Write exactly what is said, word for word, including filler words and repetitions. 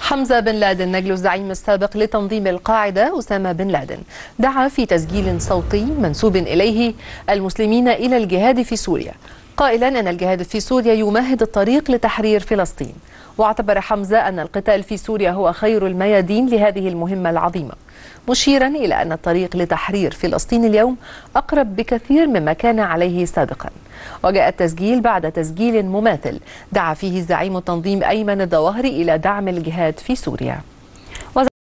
حمزة بن لادن نجل الزعيم السابق لتنظيم القاعدة أسامة بن لادن دعا في تسجيل صوتي منسوب إليه المسلمين إلى الجهاد في سوريا، قائلا أن الجهاد في سوريا يمهد الطريق لتحرير فلسطين. واعتبر حمزة أن القتال في سوريا هو خير الميادين لهذه المهمة العظيمة، مشيرا إلى أن الطريق لتحرير فلسطين اليوم أقرب بكثير مما كان عليه سابقا. وجاء التسجيل بعد تسجيل مماثل دعا فيه زعيم التنظيم أيمن الظواهري إلى دعم الجهاد في سوريا.